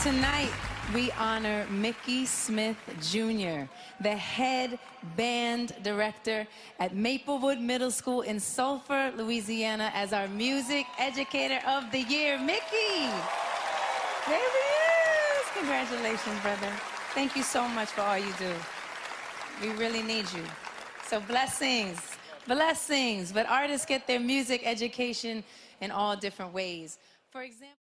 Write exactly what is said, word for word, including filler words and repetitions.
tonight, we honor Mickey Smith Junior, the head band director at Maplewood Middle School in Sulphur, Louisiana, as our Music Educator of the Year. Mickey! There he is! Congratulations, brother. Thank you so much for all you do. We really need you. So blessings, blessings. But artists get their music education in all different ways. For example,